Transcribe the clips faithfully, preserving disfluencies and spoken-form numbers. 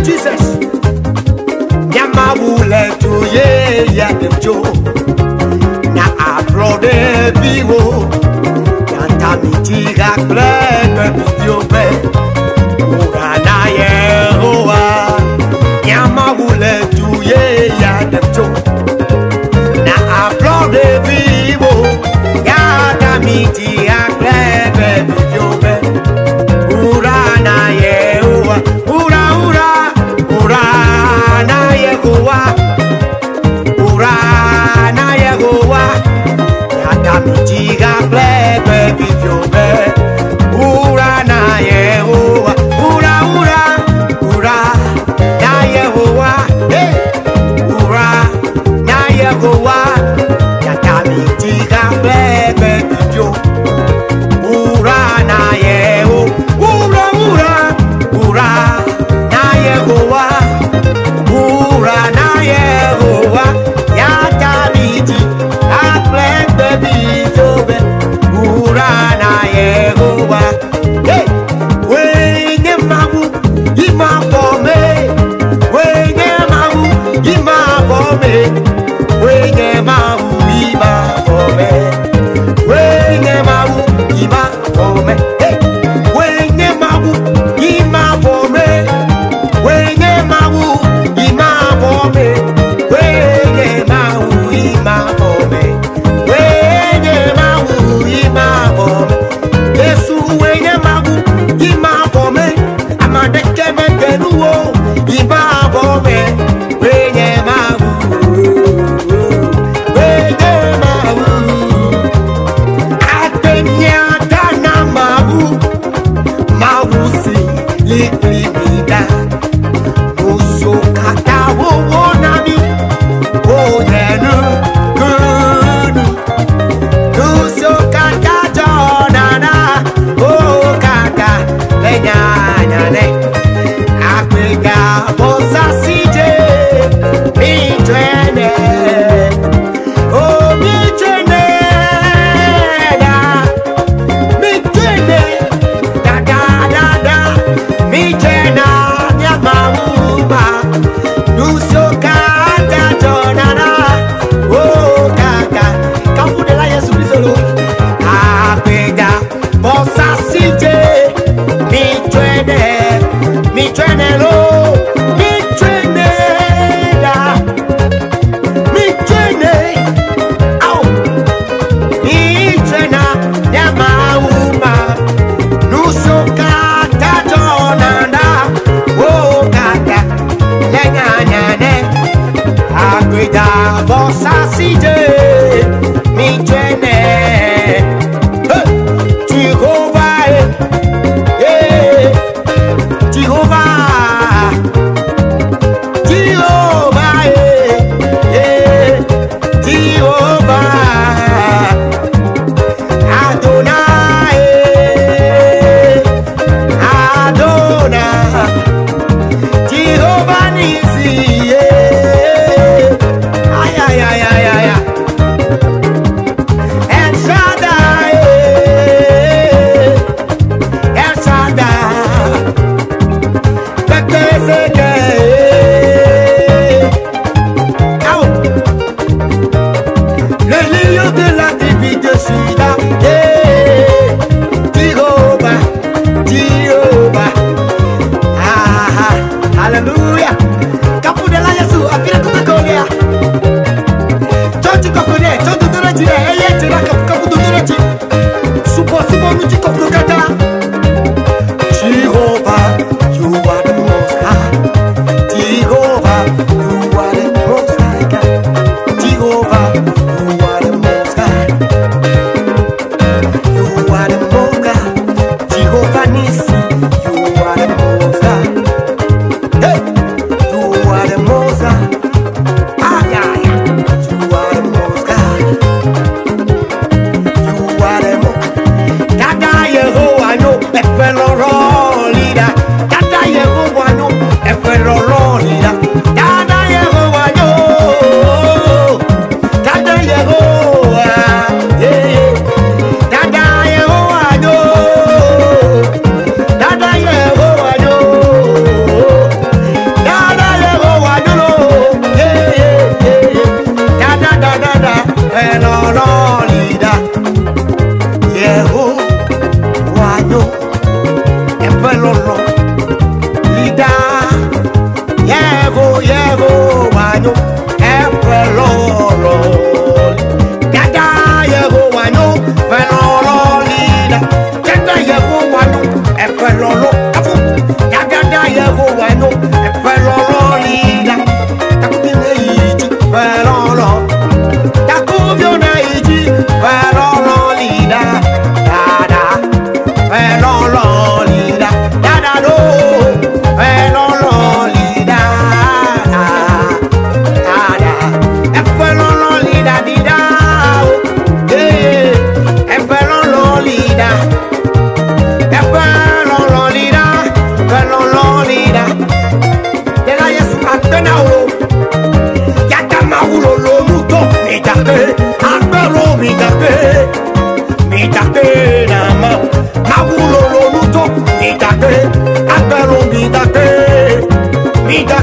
Jesus. Nyamabule to ye ya demjo. Na abrode biwo. Yantamiti ga klebe bidiobe. Urana Yehowa. Nyamabule to ye ya demjo. Na abrode biwo. Yantamiti ga klebe bidiobe. Urana Yehowa. Ura ura. Urana Yehowa. Urana Yehowa. Yadamijiga plebe bidiobe. Urana Yehowa. Ura ura. Ura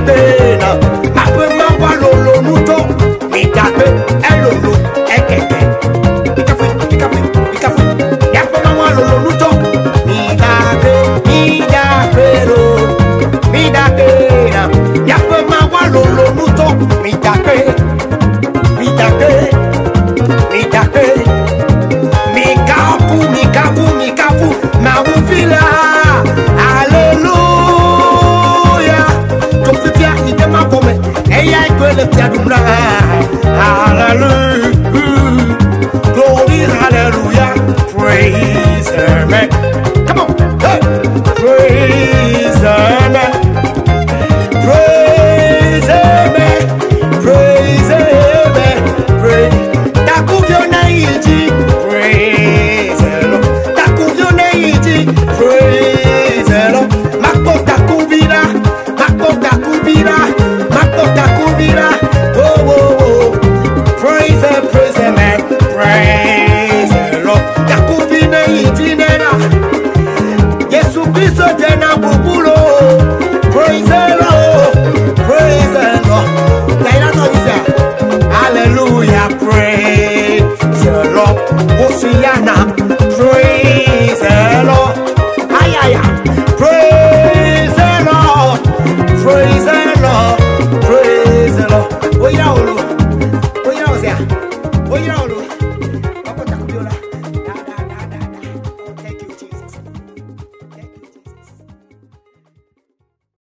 dena. Après m'envoie lolo nuto. Mi tape, elolo, ekeke. Mi café, mi café, mi café. Y'a pas m'envoie lolo nuto. Mi tape, mi tape lo. Mi tape na. Y'a pas m'envoie lolo nuto. Mi tape, mi tape, mi tape. Mi kafu, mi kafu, mi kafu. Ma oufila. Alléluia.